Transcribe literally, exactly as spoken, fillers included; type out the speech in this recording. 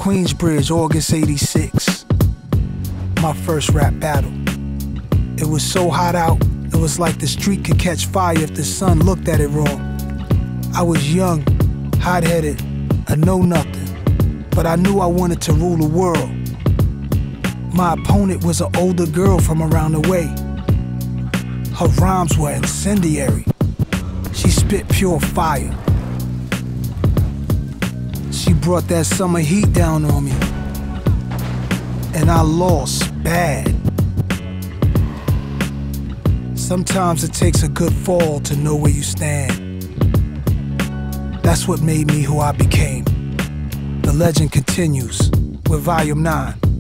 Queensbridge, August eighty-six. My first rap battle. It was so hot out, it was like the street could catch fire if the sun looked at it wrong. I was young, hot-headed, a know-nothing, but I knew I wanted to rule the world. My opponent was an older girl from around the way. Her rhymes were incendiary. She spit pure fire. She brought that summer heat down on me, and I lost bad. Sometimes it takes a good fall to know where you stand. That's what made me who I became. The legend continues with Volume nine.